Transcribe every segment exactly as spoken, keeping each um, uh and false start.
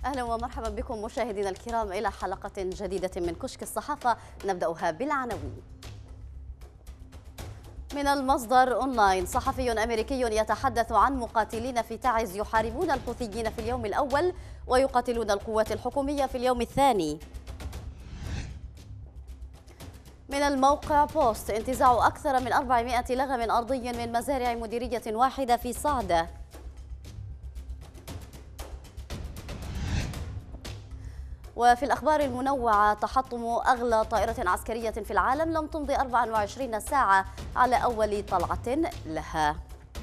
أهلا ومرحبا بكم مشاهدينا الكرام إلى حلقة جديدة من كشك الصحافة، نبدأها بالعناوين. من المصدر أونلاين: صحفي أمريكي يتحدث عن مقاتلين في تعز يحاربون الحوثيين في اليوم الأول ويقاتلون القوات الحكومية في اليوم الثاني. من الموقع بوست: انتزاع أكثر من أربعمائة لغم أرضي من مزارع مديرية واحدة في صعدة. وفي الأخبار المنوعة: تحطم أغلى طائرة عسكرية في العالم لم تمضي أربع وعشرين ساعة على أول طلعة لها.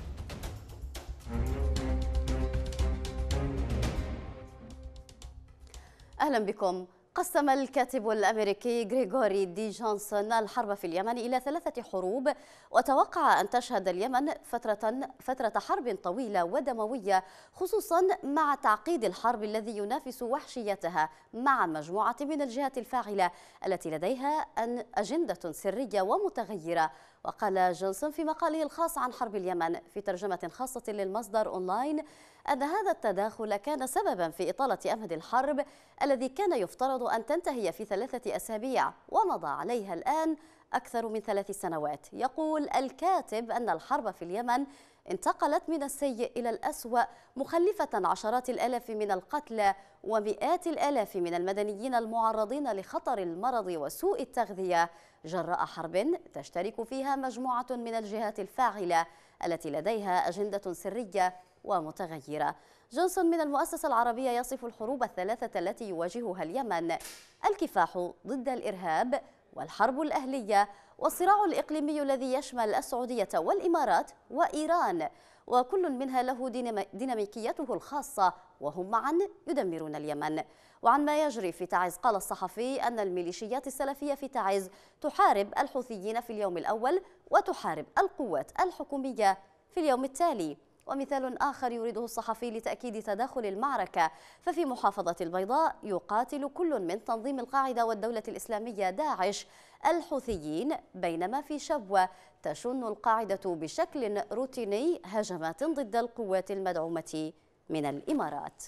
أهلا بكم. قسم الكاتب الأمريكي غريغوري دي جونسون الحرب في اليمن إلى ثلاثة حروب، وتوقع أن تشهد اليمن فترة فترة حرب طويلة ودموية، خصوصا مع تعقيد الحرب الذي ينافس وحشيتها مع مجموعة من الجهات الفاعلة التي لديها أن أجندة سرية ومتغيرة. وقال جونسون في مقاله الخاص عن حرب اليمن في ترجمة خاصة للمصدر أونلاين أن هذا التداخل كان سببا في إطالة أمد الحرب الذي كان يفترض أن تنتهي في ثلاثة أسابيع ومضى عليها الآن أكثر من ثلاث سنوات. يقول الكاتب أن الحرب في اليمن انتقلت من السيء إلى الأسوأ، مخلفة عشرات الآلاف من القتلى ومئات الآلاف من المدنيين المعرضين لخطر المرض وسوء التغذية جراء حرب تشترك فيها مجموعة من الجهات الفاعلة التي لديها أجندة سرية ومتغيرة. جونسون من المؤسسة العربية يصف الحروب الثلاثة التي يواجهها اليمن: الكفاح ضد الإرهاب، والحرب الأهلية، والصراع الإقليمي الذي يشمل السعودية والإمارات وإيران، وكل منها له ديناميكيته الخاصة وهم معا يدمرون اليمن. وعن ما يجري في تعز قال الصحفي أن الميليشيات السلفية في تعز تحارب الحوثيين في اليوم الأول وتحارب القوات الحكومية في اليوم التالي. ومثال آخر يريده الصحفي لتأكيد تداخل المعركة: ففي محافظة البيضاء يقاتل كل من تنظيم القاعدة والدولة الإسلامية داعش الحوثيين، بينما في شبوة تشن القاعدة بشكل روتيني هجمات ضد القوات المدعومة من الإمارات.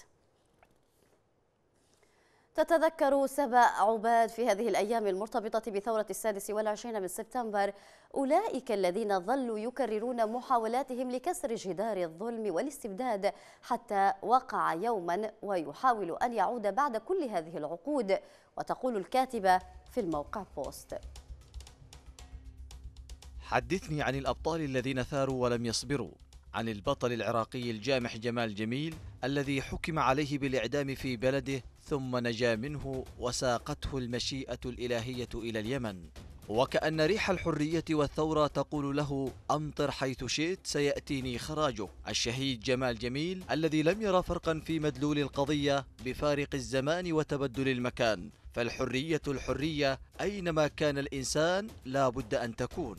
تتذكر سبأ عباد في هذه الأيام المرتبطة بثورة السادس والعشرين من سبتمبر أولئك الذين ظلوا يكررون محاولاتهم لكسر جدار الظلم والاستبداد حتى وقع يوما ويحاول أن يعود بعد كل هذه العقود. وتقول الكاتبة في الموقع بوست: حدثني عن الأبطال الذين ثاروا ولم يصبروا، عن البطل العراقي الجامح جمال جميل الذي حكم عليه بالإعدام في بلده ثم نجا منه وساقته المشيئة الإلهية إلى اليمن، وكأن ريح الحرية والثورة تقول له: أمطر حيث شئت سيأتيني خراجه. الشهيد جمال جميل الذي لم يرى فرقا في مدلول القضية بفارق الزمان وتبدل المكان، فالحرية الحرية أينما كان الإنسان لا بد أن تكون.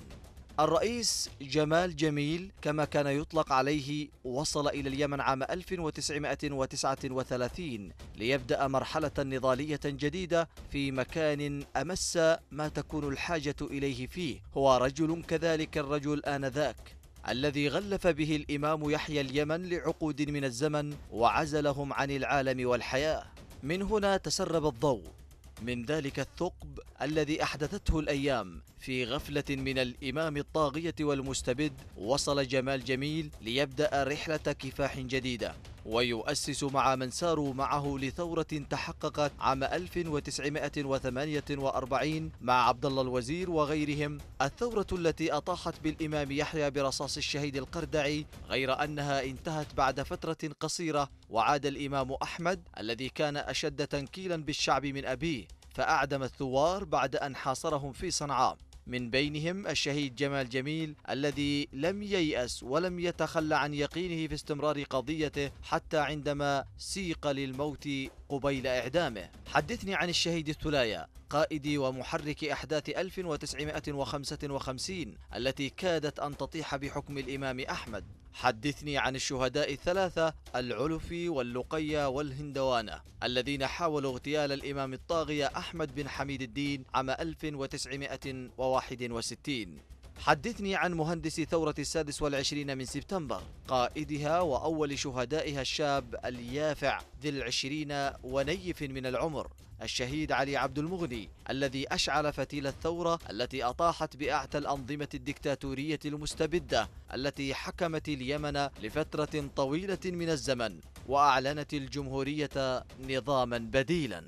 الرئيس جمال جميل كما كان يطلق عليه وصل إلى اليمن عام ألف وتسعمائة وتسعة وثلاثين ليبدأ مرحلة نضالية جديدة في مكان أمس ما تكون الحاجة إليه فيه. هو رجل كذلك الرجل آنذاك الذي غلف به الإمام يحيى اليمن لعقود من الزمن وعزلهم عن العالم والحياة. من هنا تسرب الضوء من ذلك الثقب الذي أحدثته الأيام في غفلة من الإمام الطاغية والمستبد. وصل جمال جميل ليبدأ رحلة كفاح جديدة ويؤسس مع من ساروا معه لثورة تحققت عام ألف وتسعمائة وثمانية وأربعين مع عبد الله الوزير وغيرهم، الثورة التي أطاحت بالإمام يحيى برصاص الشهيد القردعي، غير أنها انتهت بعد فترة قصيرة وعاد الإمام أحمد الذي كان أشد تنكيلا بالشعب من أبيه، فأعدم الثوار بعد أن حاصرهم في صنعاء، من بينهم الشهيد جمال جميل الذي لم ييأس ولم يتخلى عن يقينه في استمرار قضيته حتى عندما سيق للموت قبيل إعدامه. حدثني عن الشهيد الثلايا قائد ومحرك أحداث ألف وتسعمائة وخمسة وخمسين التي كادت أن تطيح بحكم الإمام أحمد. حدثني عن الشهداء الثلاثة العلفي واللقية والهندوانة الذين حاولوا اغتيال الإمام الطاغية أحمد بن حميد الدين عام ألف وتسعمائة وواحد وستين. حدثني عن مهندس ثورة السادس والعشرين من سبتمبر، قائدها وأول شهدائها الشاب اليافع ذي العشرين ونيف من العمر، الشهيد علي عبد المغني، الذي أشعل فتيل الثورة التي أطاحت بأعتى الأنظمة الدكتاتورية المستبدة التي حكمت اليمن لفترة طويلة من الزمن، وأعلنت الجمهورية نظاما بديلا.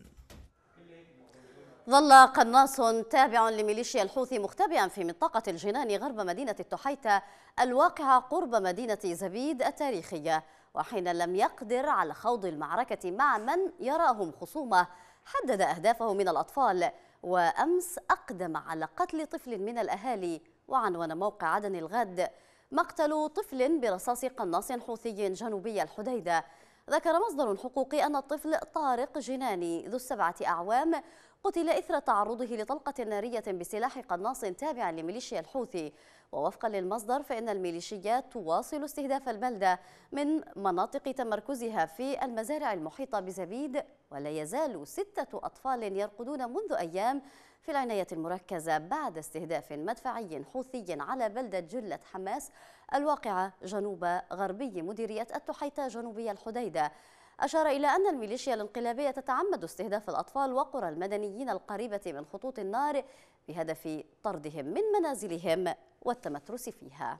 ظل قناص تابع لميليشيا الحوثي مختبئا في منطقة الجنان غرب مدينة التحيتة الواقعة قرب مدينة زبيد التاريخية، وحين لم يقدر على خوض المعركة مع من يراهم خصومه حدد أهدافه من الأطفال، وأمس أقدم على قتل طفل من الأهالي، وعنون موقع عدن الغد مقتل طفل برصاص قناص حوثي جنوبي الحديدة. ذكر مصدر حقوقي أن الطفل طارق جناني ذو السبعة أعوام قتل إثر تعرضه لطلقة نارية بسلاح قناص تابع لميليشيا الحوثي. ووفقا للمصدر فإن الميليشيات تواصل استهداف البلدة من مناطق تمركزها في المزارع المحيطة بزبيد، ولا يزال ستة أطفال يرقدون منذ أيام في العناية المركزة بعد استهداف مدفعي حوثي على بلدة جلة حماس الواقعة جنوب غربي مديرية التحيتة جنوبي الحديدة. أشار إلى أن الميليشيا الانقلابية تتعمد استهداف الأطفال وقرى المدنيين القريبة من خطوط النار بهدف طردهم من منازلهم والتمترس فيها.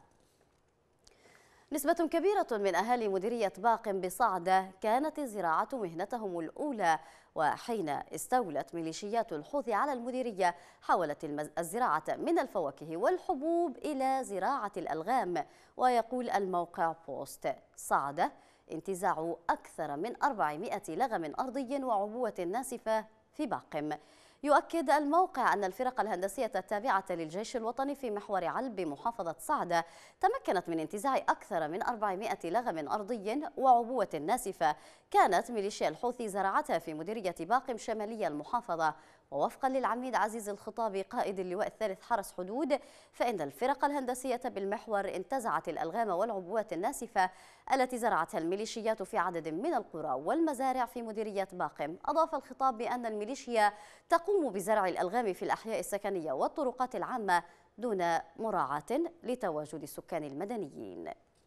نسبة كبيرة من أهالي مديرية باق بصعدة كانت الزراعة مهنتهم الأولى، وحين استولت ميليشيات الحوثي على المديرية حولت الزراعة من الفواكه والحبوب إلى زراعة الألغام. ويقول الموقع بوست صعدة انتزاع أكثر من أربعمائة لغم أرضي وعبوة ناسفة في باقم. يؤكد الموقع أن الفرق الهندسية التابعة للجيش الوطني في محور علب بمحافظة صعدة تمكنت من انتزاع أكثر من أربعمائة لغم أرضي وعبوة ناسفة كانت ميليشيا الحوثي زرعتها في مديرية باقم شمالية المحافظة. ووفقا للعميد عزيز الخطابي قائد اللواء الثالث حرس حدود فإن الفرق الهندسية بالمحور انتزعت الألغام والعبوات الناسفة التي زرعتها الميليشيات في عدد من القرى والمزارع في مديرية باقم. أضاف الخطاب بأن الميليشيا تقوم بزرع الألغام في الأحياء السكنية والطرقات العامة دون مراعاة لتواجد السكان المدنيين.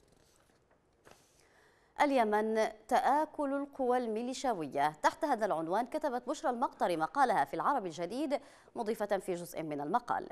اليمن تآكل القوى الميليشاوية. تحت هذا العنوان كتبت بشرى المقطر مقالها في العرب الجديد مضيفة في جزء من المقال: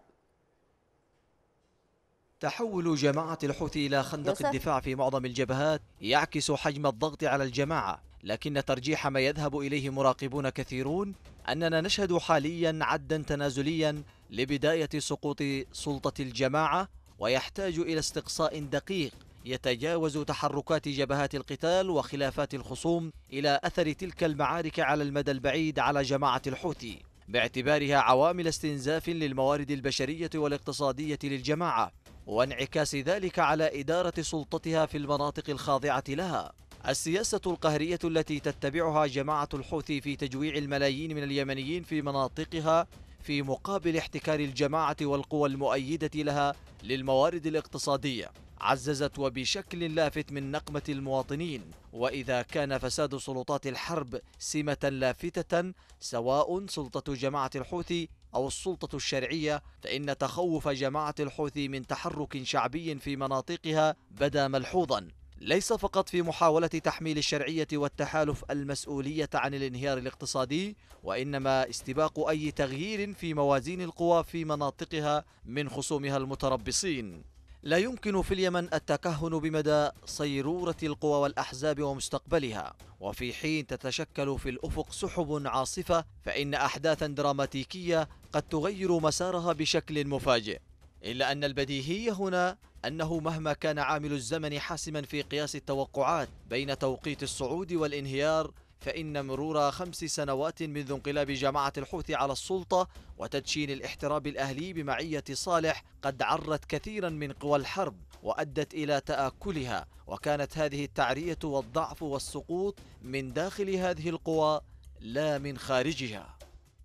تحول جماعة الحوثي إلى خندق يوسف. الدفاع في معظم الجبهات يعكس حجم الضغط على الجماعة، لكن ترجيح ما يذهب إليه مراقبون كثيرون أننا نشهد حاليا عدا تنازليا لبداية سقوط سلطة الجماعة، ويحتاج إلى استقصاء دقيق يتجاوز تحركات جبهات القتال وخلافات الخصوم إلى أثر تلك المعارك على المدى البعيد على جماعة الحوثي، باعتبارها عوامل استنزاف للموارد البشرية والاقتصادية للجماعة، وانعكاس ذلك على إدارة سلطتها في المناطق الخاضعة لها. السياسة القهرية التي تتبعها جماعة الحوثي في تجويع الملايين من اليمنيين في مناطقها في مقابل احتكار الجماعة والقوى المؤيدة لها للموارد الاقتصادية عززت وبشكل لافت من نقمة المواطنين. وإذا كان فساد سلطات الحرب سمة لافتة سواء سلطة جماعة الحوثي أو السلطة الشرعية، فإن تخوف جماعة الحوثي من تحرك شعبي في مناطقها بدا ملحوظا، ليس فقط في محاولة تحميل الشرعية والتحالف المسؤولية عن الانهيار الاقتصادي، وإنما استباق أي تغيير في موازين القوى في مناطقها من خصومها المتربصين. لا يمكن في اليمن التكهن بمدى صيرورة القوى والأحزاب ومستقبلها، وفي حين تتشكل في الأفق سحب عاصفة فإن أحداثا دراماتيكية قد تغير مسارها بشكل مفاجئ. إلا أن البديهي هنا أنه مهما كان عامل الزمن حاسما في قياس التوقعات بين توقيت الصعود والانهيار، فإن مرور خمس سنوات منذ انقلاب جماعة الحوثي على السلطة وتدشين الاحتراب الأهلي بمعية صالح قد عرت كثيرا من قوى الحرب وأدت إلى تآكلها، وكانت هذه التعرية والضعف والسقوط من داخل هذه القوى لا من خارجها.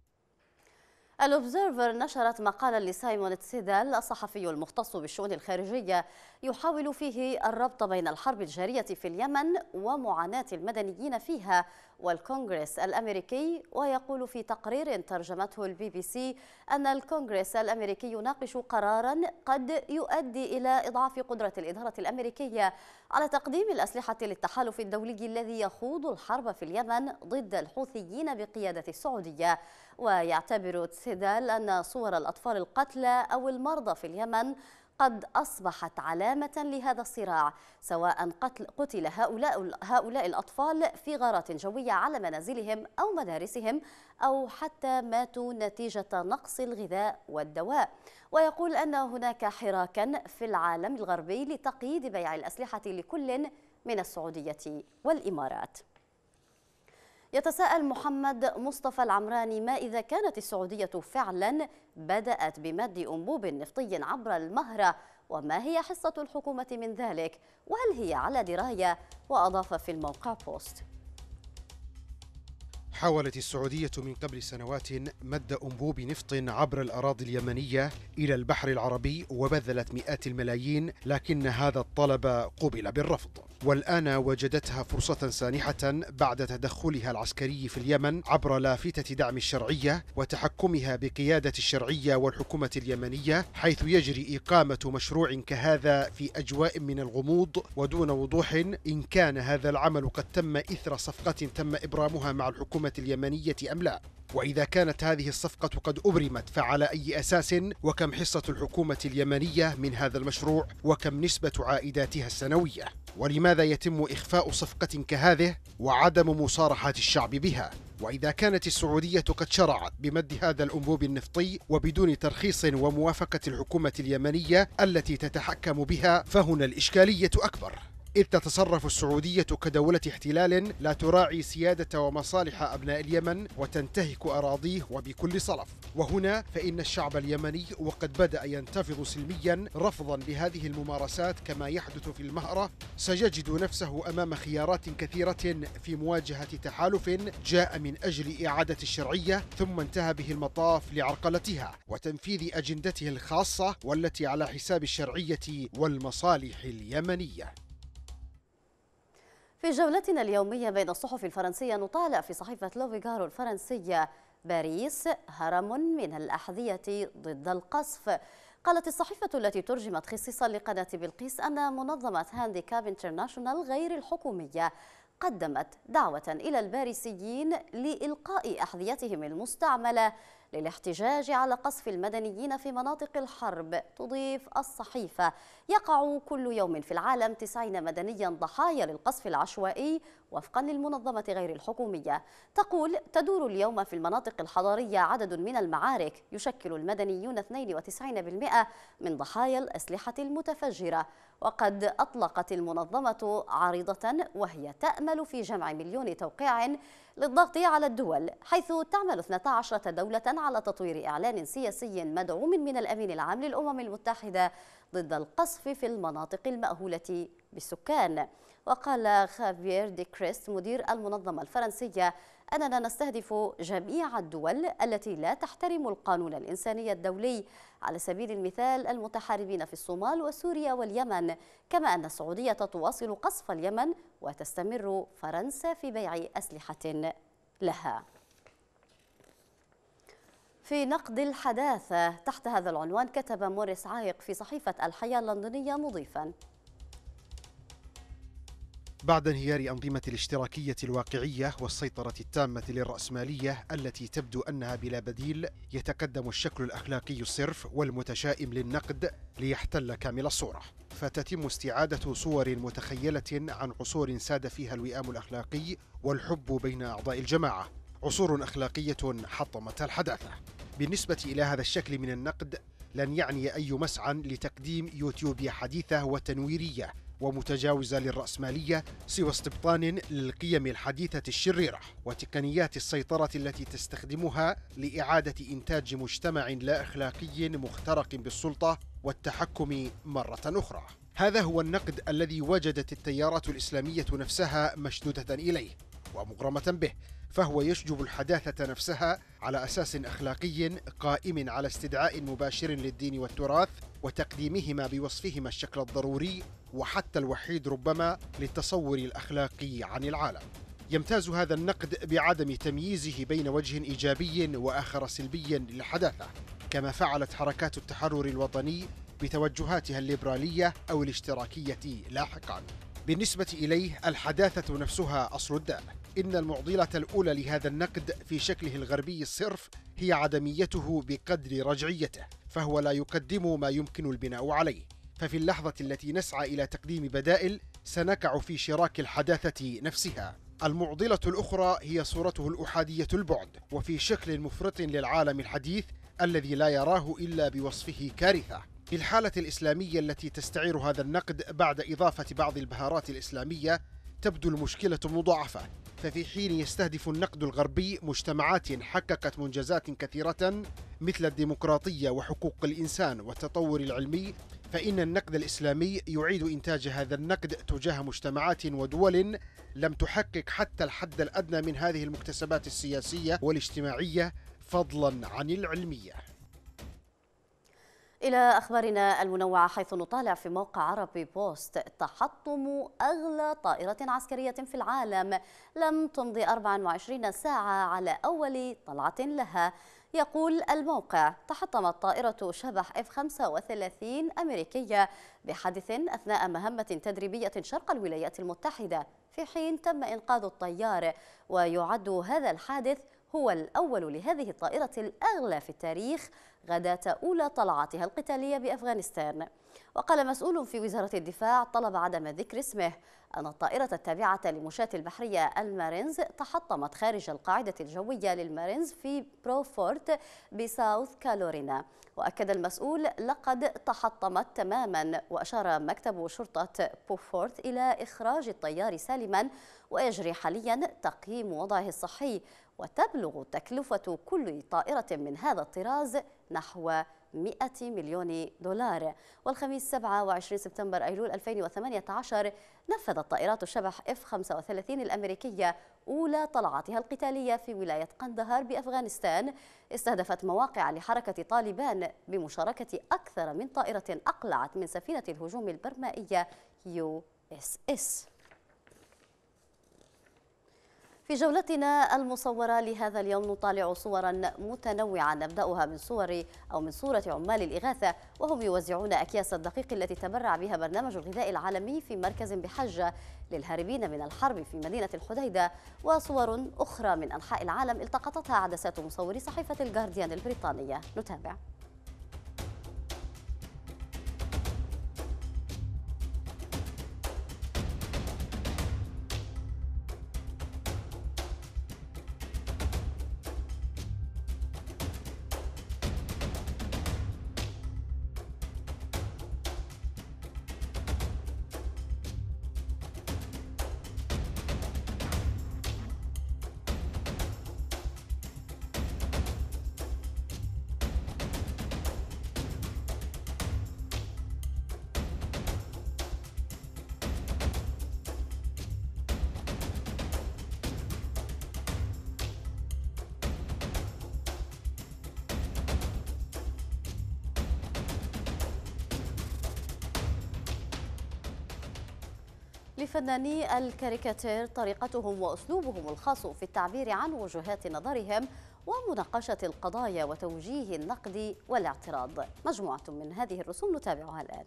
الأوبزيرفر نشرت مقالا لسايمون تسيدال الصحفي المختص بالشؤون الخارجية يحاول فيه الربط بين الحرب الجارية في اليمن ومعاناة المدنيين فيها والكونغرس الأمريكي. ويقول في تقرير ترجمته البي بي سي أن الكونغرس الأمريكي يناقش قراراً قد يؤدي إلى إضعاف قدرة الإدارة الأمريكية على تقديم الأسلحة للتحالف الدولي الذي يخوض الحرب في اليمن ضد الحوثيين بقيادة السعودية. ويعتبر تسيدال أن صور الأطفال القتلى أو المرضى في اليمن قد أصبحت علامة لهذا الصراع، سواء قتل قتل هؤلاء هؤلاء الأطفال في غارات جوية على منازلهم أو مدارسهم، أو حتى ماتوا نتيجة نقص الغذاء والدواء. ويقول أن هناك حراكا في العالم الغربي لتقييد بيع الأسلحة لكل من السعودية والإمارات. يتساءل محمد مصطفى العمراني: ما إذا كانت السعودية فعلا بدأت بمد أنبوب نفطي عبر المهرة، وما هي حصة الحكومة من ذلك، وهل هي على دراية؟ وأضاف في الموقع بوست: حاولت السعودية من قبل سنوات مد أنبوب نفط عبر الأراضي اليمنية إلى البحر العربي وبذلت مئات الملايين، لكن هذا الطلب قبل بالرفض. والآن وجدتها فرصة سانحة بعد تدخلها العسكري في اليمن عبر لافتة دعم الشرعية وتحكمها بقيادة الشرعية والحكومة اليمنية، حيث يجري إقامة مشروع كهذا في أجواء من الغموض ودون وضوح إن كان هذا العمل قد تم إثر صفقة تم إبرامها مع الحكومة اليمنية أم لا. وإذا كانت هذه الصفقة قد أبرمت فعلى أي أساس؟ وكم حصة الحكومة اليمنية من هذا المشروع؟ وكم نسبة عائداتها السنوية؟ ولماذا يتم إخفاء صفقة كهذه وعدم مصارحة الشعب بها؟ وإذا كانت السعودية قد شرعت بمد هذا الأنبوب النفطي وبدون ترخيص وموافقة الحكومة اليمنية التي تتحكم بها، فهنا الإشكالية أكبر، إذ تتصرف السعودية كدولة احتلال لا تراعي سيادة ومصالح أبناء اليمن وتنتهك أراضيه وبكل صلف. وهنا فإن الشعب اليمني وقد بدأ ينتفض سلميا رفضا لهذه الممارسات كما يحدث في المهرة، سيجد نفسه أمام خيارات كثيرة في مواجهة تحالف جاء من أجل إعادة الشرعية ثم انتهى به المطاف لعرقلتها وتنفيذ أجندته الخاصة والتي على حساب الشرعية والمصالح اليمنية. في جولتنا اليومية بين الصحف الفرنسية نطالع في صحيفة لوفيغارو الفرنسية: باريس هرم من الأحذية ضد القصف. قالت الصحيفة التي ترجمت خصيصا لقناة بلقيس أن منظمة هانديكاب انترناشونال غير الحكومية قدمت دعوة إلى الباريسيين لإلقاء أحذيتهم المستعملة للاحتجاج على قصف المدنيين في مناطق الحرب. تضيف الصحيفة: يقع كل يوم في العالم تسعين مدنيا ضحايا للقصف العشوائي وفقا للمنظمة غير الحكومية. تقول: تدور اليوم في المناطق الحضرية عدد من المعارك يشكل المدنيون اثنين وتسعين بالمئة من ضحايا الأسلحة المتفجرة. وقد أطلقت المنظمة عريضة وهي تأمل في جمع مليون توقيع للضغط على الدول، حيث تعمل اثنتا عشرة دولة على تطوير إعلان سياسي مدعوم من الأمين العام للأمم المتحدة ضد القصف في المناطق المأهولة بالسكان. وقال خافيير دي كريست مدير المنظمة الفرنسية: أننا نستهدف جميع الدول التي لا تحترم القانون الإنساني الدولي، على سبيل المثال المتحاربين في الصومال وسوريا واليمن، كما أن السعودية تواصل قصف اليمن وتستمر فرنسا في بيع أسلحة لها. في نقد الحداثة تحت هذا العنوان كتب موريس عايق في صحيفة الحياة اللندنية مضيفاً: بعد انهيار أنظمة الاشتراكية الواقعية والسيطرة التامة للرأسمالية التي تبدو أنها بلا بديل، يتقدم الشكل الأخلاقي الصرف والمتشائم للنقد ليحتل كامل الصورة، فتتم استعادة صور متخيلة عن عصور ساد فيها الوئام الأخلاقي والحب بين أعضاء الجماعة، عصور أخلاقية حطمتها الحداثة. بالنسبة إلى هذا الشكل من النقد لن يعني أي مسعى لتقديم يوتيوبيا حديثة وتنويرية ومتجاوزة للرأسمالية سوى استبطان للقيم الحديثة الشريرة وتقنيات السيطرة التي تستخدمها لإعادة إنتاج مجتمع لا أخلاقي مخترق بالسلطة والتحكم مرة أخرى. هذا هو النقد الذي وجدت التيارات الإسلامية نفسها مشدودة إليه ومغرمة به، فهو يشجب الحداثة نفسها على أساس أخلاقي قائم على استدعاء مباشر للدين والتراث وتقديمهما بوصفهما الشكل الضروري وحتى الوحيد ربما للتصور الأخلاقي عن العالم. يمتاز هذا النقد بعدم تمييزه بين وجه إيجابي وآخر سلبي للحداثة، كما فعلت حركات التحرر الوطني بتوجهاتها الليبرالية أو الاشتراكية لاحقا. بالنسبة إليه الحداثة نفسها أصل الداء. إن المعضلة الأولى لهذا النقد في شكله الغربي الصرف هي عدميته بقدر رجعيته، فهو لا يقدم ما يمكن البناء عليه. ففي اللحظة التي نسعى إلى تقديم بدائل سنقع في شراك الحداثة نفسها. المعضلة الأخرى هي صورته الأحادية البعد، وفي شكل مفرط للعالم الحديث الذي لا يراه إلا بوصفه كارثة. في الحالة الإسلامية التي تستعير هذا النقد بعد إضافة بعض البهارات الإسلامية تبدو المشكلة مضاعفة. ففي حين يستهدف النقد الغربي مجتمعات حققت منجزات كثيرة مثل الديمقراطية وحقوق الإنسان والتطور العلمي، فإن النقد الإسلامي يعيد إنتاج هذا النقد تجاه مجتمعات ودول لم تحقق حتى الحد الأدنى من هذه المكتسبات السياسية والاجتماعية فضلا عن العلمية. إلى أخبارنا المنوعة، حيث نطالع في موقع عربي بوست تحطم أغلى طائرة عسكرية في العالم لم تمضي أربع وعشرين ساعة على أول طلعة لها. يقول الموقع: تحطمت طائرة شبح إف خمسة وثلاثين أمريكية بحادث أثناء مهمة تدريبية شرق الولايات المتحدة، في حين تم إنقاذ الطيار. ويعد هذا الحادث هو الأول لهذه الطائرة الأغلى في التاريخ غداة أولى طلعاتها القتالية بأفغانستان. وقال مسؤول في وزارة الدفاع طلب عدم ذكر اسمه أن الطائرة التابعة لمشاة البحرية المارينز تحطمت خارج القاعدة الجوية للمارينز في بروفورت بساوث كالورينا. وأكد المسؤول: لقد تحطمت تماما. وأشار مكتب شرطة بوفورت إلى إخراج الطيار سالما، ويجري حاليا تقييم وضعه الصحي. وتبلغ تكلفة كل طائرة من هذا الطراز نحو مئة مليون دولار. والخميس سبعة وعشرين سبتمبر أيلول ألفين وثمانية عشر نفذت طائرات الشبح إف خمسة وثلاثين الأمريكية أولى طلعاتها القتالية في ولاية قندهار بأفغانستان، استهدفت مواقع لحركة طالبان بمشاركة أكثر من طائرة أقلعت من سفينة الهجوم البرمائية يو إس إس. في جولتنا المصورة لهذا اليوم نطالع صورا متنوعة، نبدأها من صور أو من صورة عمال الإغاثة وهم يوزعون أكياس الدقيق التي تبرع بها برنامج الغذاء العالمي في مركز بحجة للهاربين من الحرب في مدينة الحديدة، وصور أخرى من أنحاء العالم التقطتها عدسات مصوري صحيفة الجارديان البريطانية. نتابع. لفناني الكاريكاتير طريقتهم وأسلوبهم الخاص في التعبير عن وجهات نظرهم ومناقشة القضايا وتوجيه النقد والاعتراض. مجموعة من هذه الرسوم نتابعها الآن.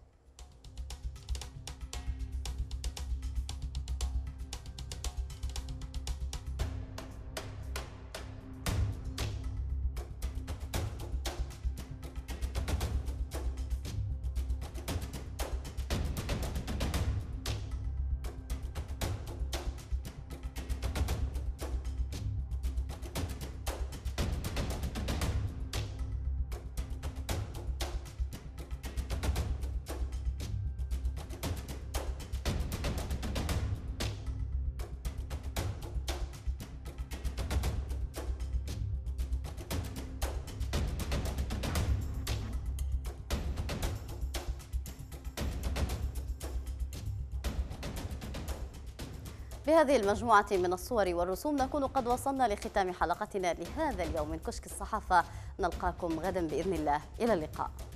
بهذه المجموعة من الصور والرسوم نكون قد وصلنا لختام حلقتنا لهذا اليوم من كشك الصحافة. نلقاكم غدا بإذن الله، إلى اللقاء.